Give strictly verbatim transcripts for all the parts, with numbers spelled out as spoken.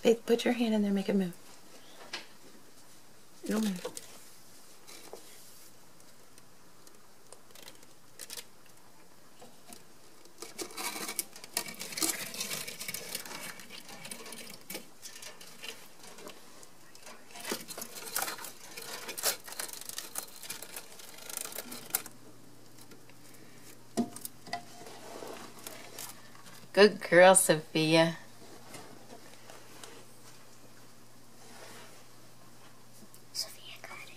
Faith, put your hand in there, make it move. It'll move. Good girl, Sophia. Sophia got it.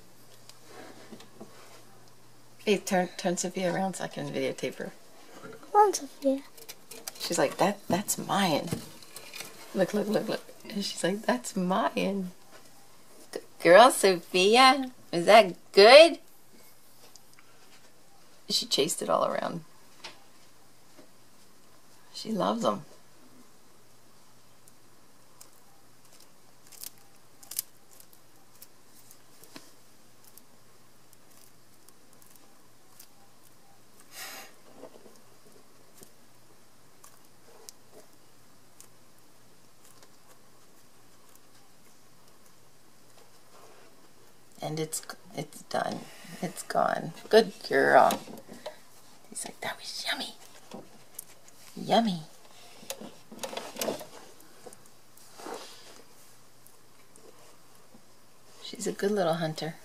Hey, turn turn Sophia around so I can videotape her. Come on, Sophia. She's like, that that's mine. Look, look, look, look. And she's like, that's mine. Good girl, Sophia. Is that good? She chased it all around. She loves them. And it's it's done. It's gone. Good girl. He's like, that was yummy. Yummy. She's a good little hunter.